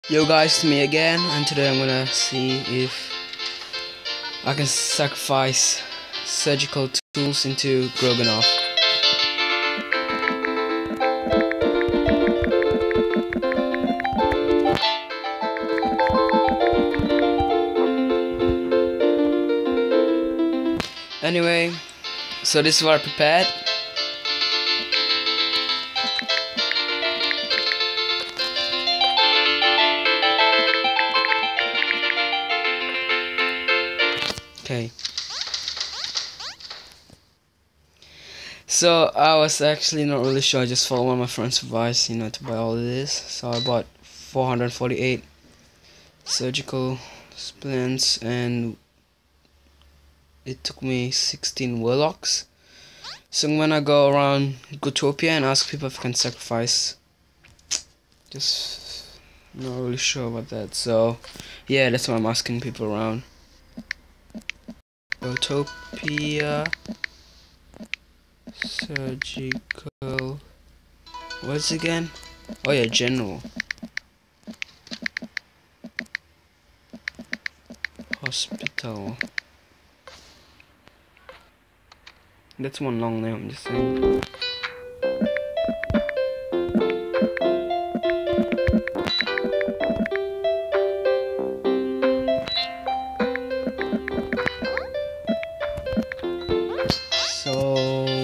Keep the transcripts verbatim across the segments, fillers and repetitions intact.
Yo guys, it's me again, and today I'm gonna see if I can sacrifice surgical tools into Growtopia. Anyway, so this is what I prepared. Okay. So I was actually not really sure. I just followed one of my friend's advice, you know, to buy all of this. So I bought four hundred forty-eight surgical splints, and it took me sixteen warlocks. So I'm gonna go around Growtopia and ask people if I can sacrifice. Just not really sure about that. So yeah, that's why I'm asking people around. Growtopia surgical. What's it again? Oh yeah, general hospital. That's one long name, I'm just saying. So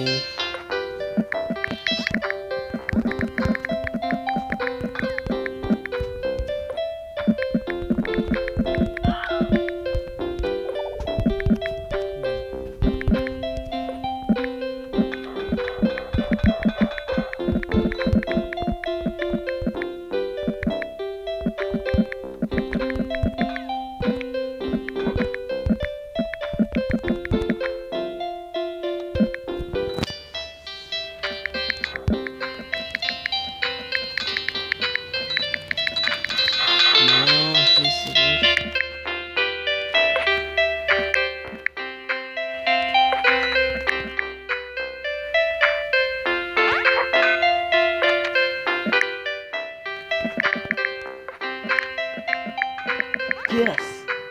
yes.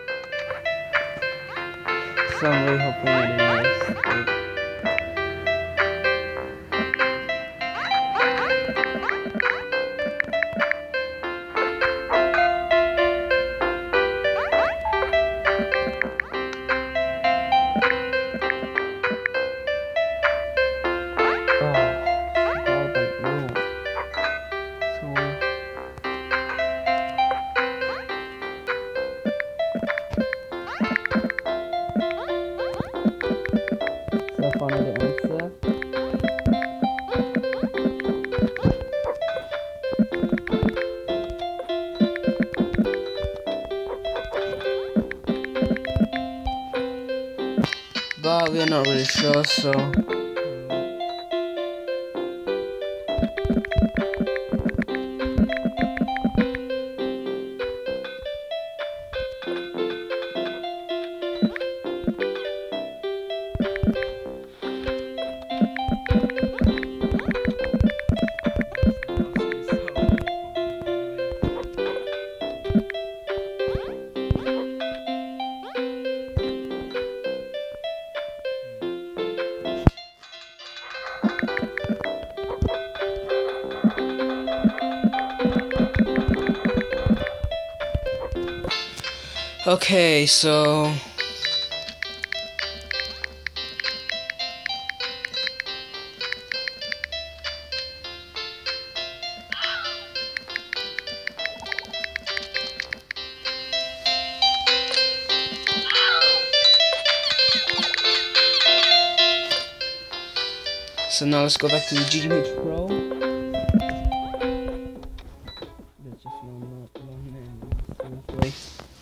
So I'm really hoping it is. So I found out the answer. But we're not really sure, so okay, so So now let's go back to the G M H Pro. There's just one not long name.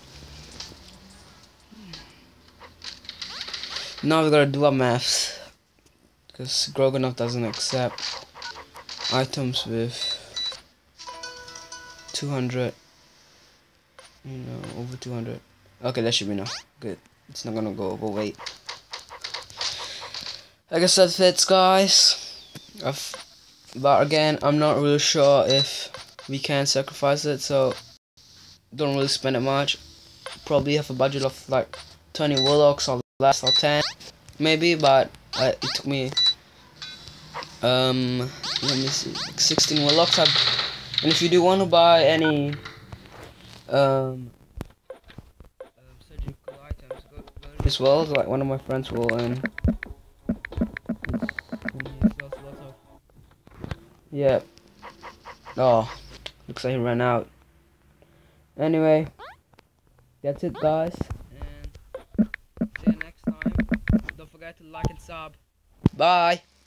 Now we gotta do our maths, because Growtopia doesn't accept items with two hundred, you know, over two hundred. Okay, that should be enough. Good. It's not gonna go overweight. I guess that fits, guys. I've, but again, I'm not really sure if we can sacrifice it, so don't really spend it much. Probably have a budget of like twenty warlocks or less, or ten maybe, but uh, it took me um let me see, like sixteen warlocks. I've, and if you do want to buy any um, um surgical items, go, go to this world. Like one of my friends will, and he sells lots of, yeah. Oh, looks like he ran out. Anyway, that's it, guys, and see you next time. Don't forget to like and sub. Bye.